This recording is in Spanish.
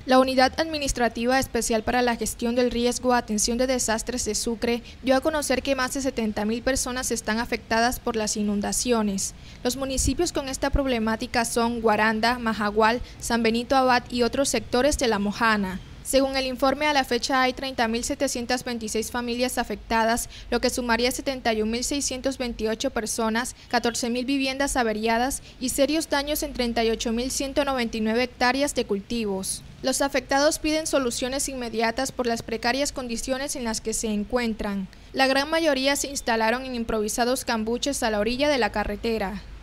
La Unidad Administrativa Especial para la Gestión del Riesgo a Atención de Desastres de Sucre dio a conocer que más de 70.000 personas están afectadas por las inundaciones. Los municipios con esta problemática son Guaranda, Majagual, San Benito Abad y otros sectores de La Mojana. Según el informe, a la fecha hay 30.726 familias afectadas, lo que sumaría 71.628 personas, 14.000 viviendas averiadas y serios daños en 38.199 hectáreas de cultivos. Los afectados piden soluciones inmediatas por las precarias condiciones en las que se encuentran. La gran mayoría se instalaron en improvisados cambuches a la orilla de la carretera.